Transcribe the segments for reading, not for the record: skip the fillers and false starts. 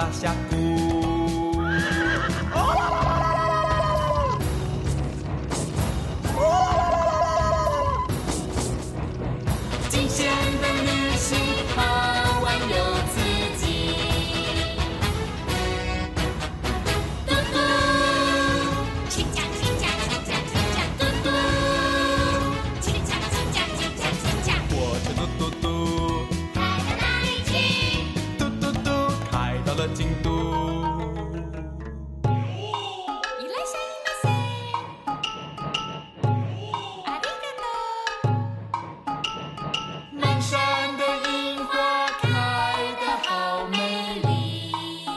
大峡谷。惊险的旅行，好玩又刺激。嘟嘟，请假请假请假请假，嘟嘟，请假请假请假请假。火车嘟嘟嘟，开到哪里去？嘟嘟嘟，开到了京都。满山的樱花开得好美丽。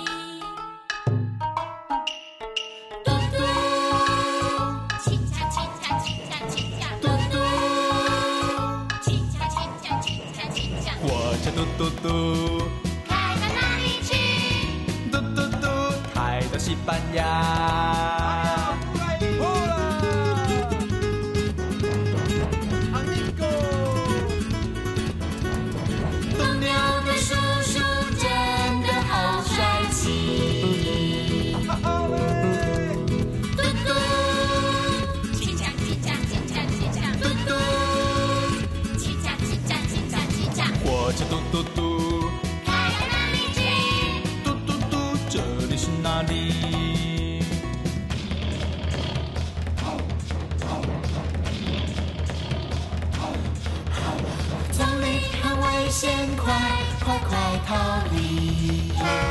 嘟嘟，请假请假请假请假，嘟嘟，请假请假请假请假。火车嘟嘟嘟，开到哪里去？嘟嘟嘟，开到西班牙。斗牛的叔叔真的好帅气。嘟嘟，请假请假请假请假，嘟嘟，请假请假请假请假。火车嘟嘟嘟，开到哪里去？嘟嘟嘟，这里是哪里？丛林很危险，快逃离！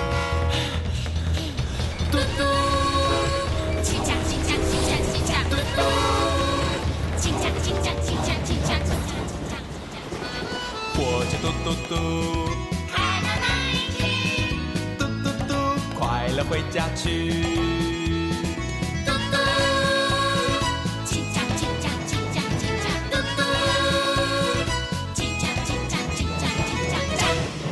嘟嘟，请假请假请假请假，嘟嘟，请假请假请假请假请假请假。火车嘟嘟嘟，开到哪里去？嘟嘟嘟，快乐回家去。嘟嘟，请假请假请假请假，嘟嘟，请假请假请假请假。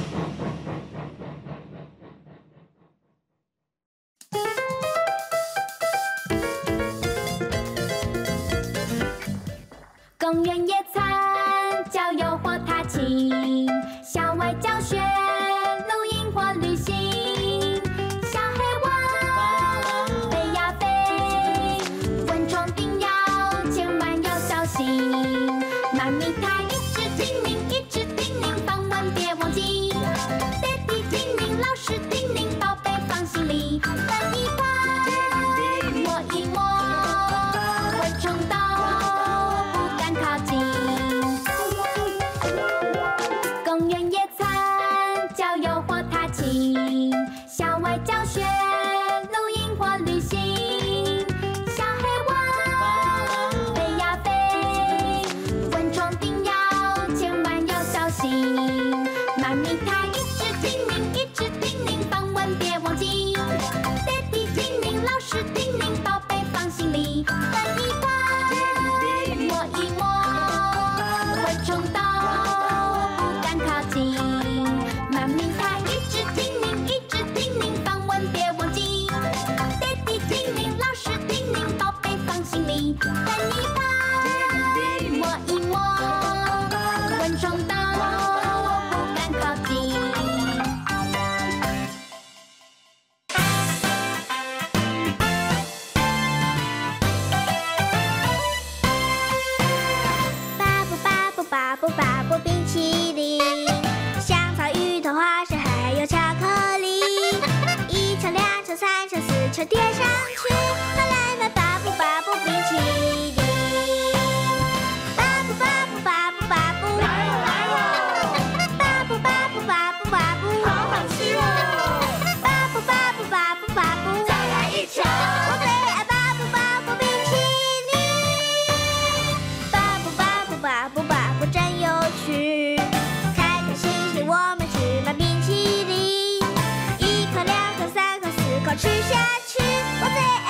公园野餐，郊游或踏青，校外教学，露营或旅行。小黑蚊飞呀飞，蚊虫叮咬，千万要小心。妈咪她一直叮咛，一直叮咛，防蚊别忘记。爹地叮咛，老师叮咛，宝贝放心里。喷一喷，摸一摸，蚊虫到。靠近公园野餐，郊游或踏青，校外教学，露营或旅行。小黑蚊飞呀飞，蚊虫叮咬，千万要小心。妈咪她一直叮咛，一直叮咛，防蚊别忘记。爹地叮咛，老师叮咛，宝贝放心里。喷一喷，摸一摸。蚊虫到，不敢靠近。妈咪她一直叮咛，一直叮咛，防蚊别忘记。爹地叮咛，老师叮咛，宝贝放心里。喷一喷，摸一摸，蚊虫到，不敢靠近。巴布巴布冰淇淋，香草、芋头、花生还有巧克力，一层、两层、三层、四层叠上去，快来买巴布巴布冰淇淋。巴布巴布巴布巴布，来了来了！巴布巴布巴布巴布，好好吃哦！巴布巴布巴布巴布，再来一球！我最爱巴布巴布冰淇淋。巴布巴布巴布巴布真有趣，开开心心我们去买冰淇淋，一颗、两颗、三颗、四颗吃下去，我最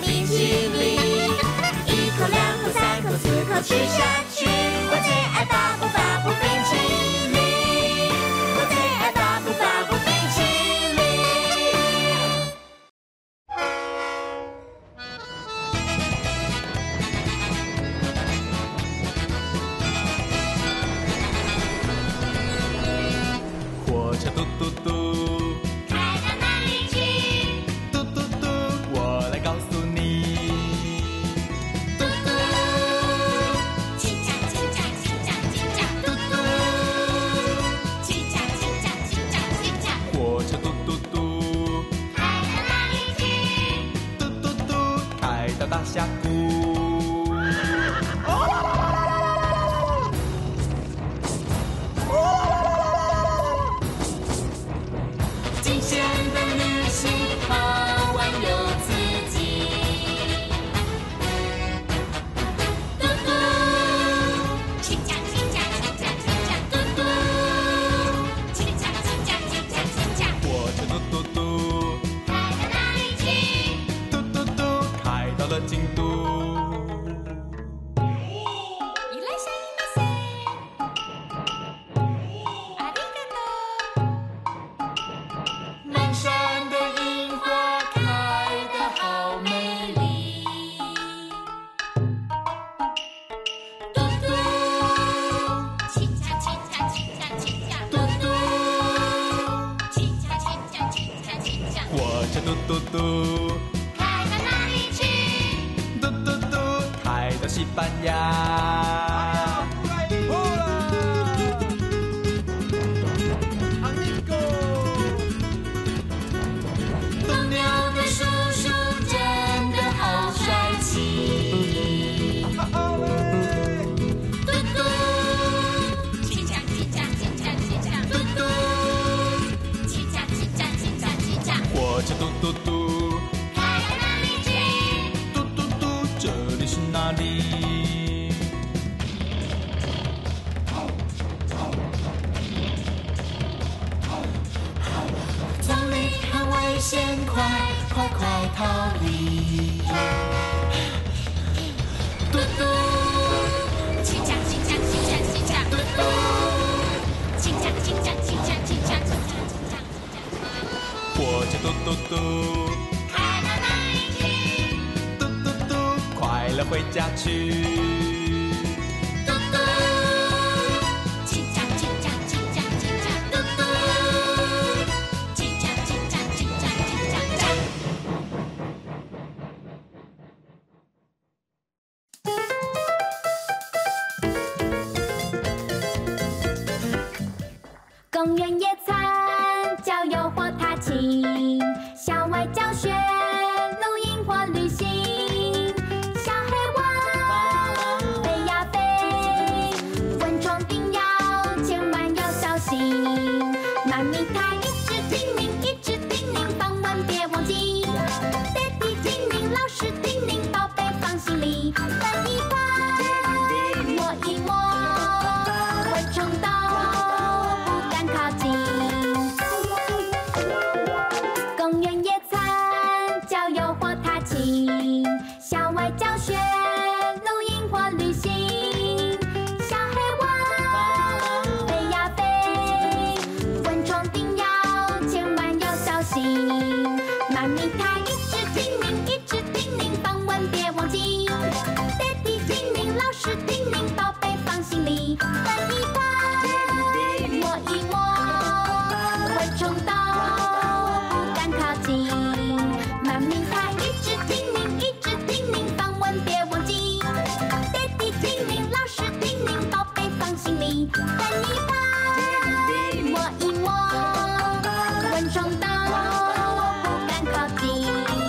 冰淇淋，一口两口三口四口吃下去。我最爱巴布巴布冰淇淋，我最爱巴布巴布冰淇淋。 火车嘟嘟嘟， 开到哪里去？ 嘟嘟嘟，我来告诉你。 嘟嘟，叽喳叽喳叽喳叽喳，嘟嘟，叽喳叽喳叽喳叽喳。 火车嘟嘟嘟， 开到哪里去？ 嘟嘟嘟，开到大峡谷。 惊险的旅行，好玩又刺激。嘟嘟，叽喳叽喳叽喳叽喳，嘟嘟，叽喳叽喳叽喳叽喳。 火车嘟嘟嘟， 开到哪里去？ 嘟嘟嘟，开到了京都。 いらっしゃいませ。ありがとう。满山的樱花开得好美丽。嘟嘟，叽喳叽喳叽喳叽喳，嘟嘟，叽喳叽喳叽喳叽喳。 火车嘟嘟嘟， 开到哪里去？ 嘟嘟嘟，开到西班牙。 斗牛的叔叔真的好帅气。嘟嘟，叽喳叽喳叽喳叽喳，嘟嘟，叽喳叽喳叽喳叽喳。 火车嘟嘟嘟， 开到哪里去？ 嘟嘟嘟，这里是哪里？ 丛林很危险，快逃离！嘟嘟，叽喳叽喳叽喳叽喳，嘟嘟，叽喳叽喳叽喳叽喳叽喳。 火车嘟嘟嘟， 开到哪里去？ 嘟嘟嘟，快乐回家去。 嘟嘟，叽喳叽喳叽喳叽喳，嘟嘟，叽喳叽喳叽喳叽喳。公园野餐，郊游或踏青，校外教学，露营或旅行。小黑蛙飞呀飞，蚊虫叮咬，千万要小心。妈咪她一直叮咛，一直叮咛，访问别忘记。爹地叮咛，老师叮咛，宝贝放心里。翻一翻，摸一摸，蚊虫到不敢靠近。公园野餐，郊游或踏青，校外教学，露营或旅行。小黑蛙飞呀飞，蚊虫叮咬，千万要小心。妈咪她一直叮咛，一直叮咛，访问别忘记。爹地叮咛，老师叮咛，宝贝放心里。翻一翻，摸一摸，蚊虫到不敢靠近。妈咪她一直叮咛，一直叮咛，访问别忘记。爹地叮咛，老师叮咛，宝贝放心里。翻一翻，摸一摸，蚊虫到不敢靠近。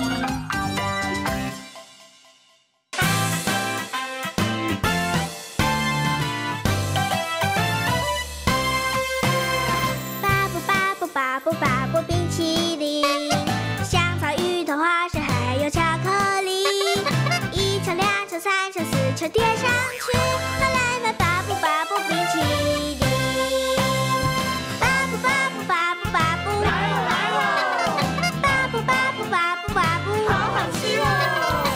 巴布巴布巴布巴布冰淇淋，香草、芋头、花生还有巧克力，一球、两球、三球、四球叠上去，快来买巴布巴布冰淇淋。巴布巴布巴布巴布，来了来了！巴布巴布巴布巴布，好好吃哦！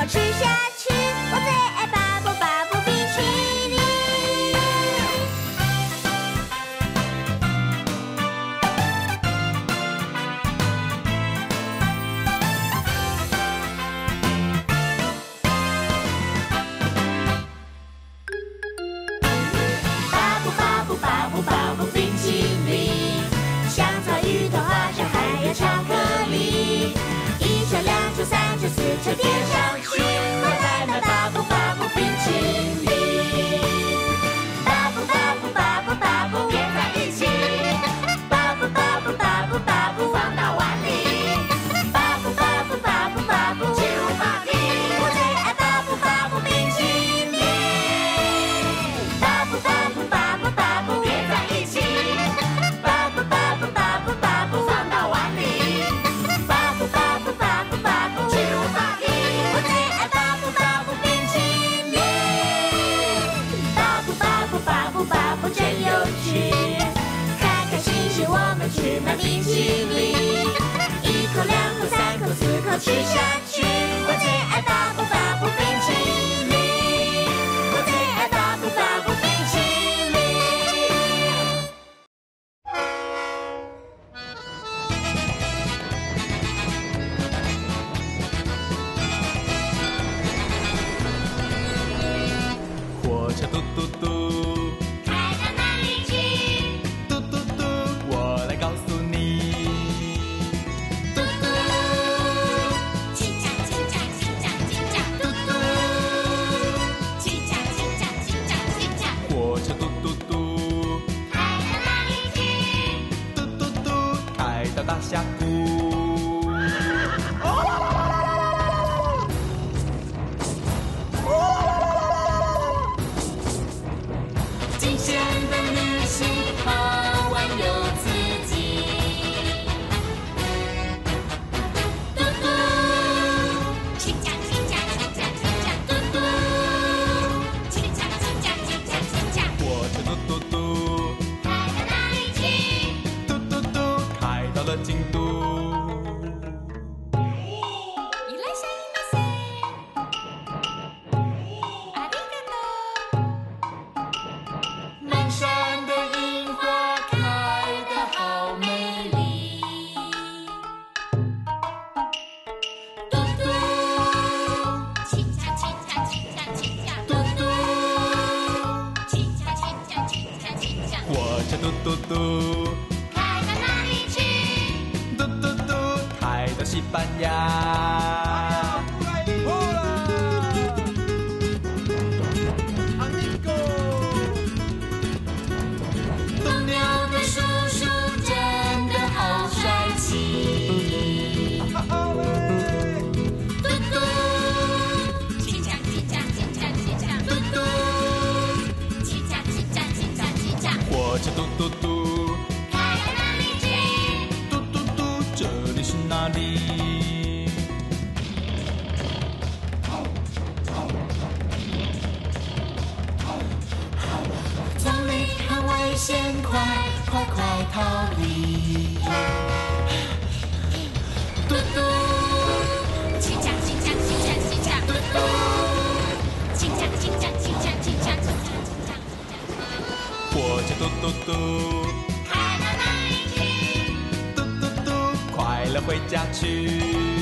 口吃下去。我最爱巴布巴布冰淇淋。巴布巴布巴布巴布冰淇淋，香草、芋头、花生还有巧克力，一球、两球、三球、四球点上去，快来买巴布巴布冰淇淋。巴布巴布巴布巴布叠在一起，巴布巴布巴布巴布放到碗里，巴布巴布巴布巴布进入法庭。我最爱巴布巴布冰淇淋。巴布巴布巴布巴布叠在一起，巴布巴布巴布巴布放到碗里，巴布巴布巴布巴布进入法庭。我最爱巴布巴布冰淇淋。巴布巴布巴布巴布真有趣，开开心心我们去买冰淇淋，一口、两口、三口、四口吃下去。我最爱巴布巴布冰淇淋，我最爱巴布巴布冰淇淋。 火车嘟嘟嘟， 开到哪里去？ 嘟嘟嘟，我来告诉你。 嘟嘟，叽喳叽喳叽喳叽喳，嘟嘟，叽喳叽喳叽喳叽喳。 火车嘟嘟嘟， 开到哪里去？ 嘟嘟嘟，开到大峡谷。 惊险的旅行，好玩又刺激。嘟嘟，叽喳叽喳叽喳叽喳，嘟嘟，叽喳叽喳叽喳叽喳。 火车嘟嘟嘟， 开到哪里去？ 嘟嘟嘟，开到了京都。 いらっしゃいませ。ありがとう。满山的樱花开得好美丽。嘟嘟，叽喳叽喳叽喳叽喳，嘟嘟，叽喳叽喳叽喳叽喳。 火车嘟嘟嘟， 开到哪里去？ 嘟嘟嘟，开到西班牙。 斗牛的叔叔真的好帅气。嘟嘟，叽喳叽喳叽喳叽喳，嘟嘟，叽喳叽喳叽喳叽喳。 火车嘟嘟嘟， 开到哪里去？ 嘟嘟嘟，这里是哪里？ 丛林很危险，快逃离！嘟嘟，叽喳叽喳叽喳叽喳，嘟嘟，叽喳叽喳叽喳叽喳叽喳。 火车嘟嘟嘟， 开到哪里去？ 嘟嘟嘟，快乐回家去。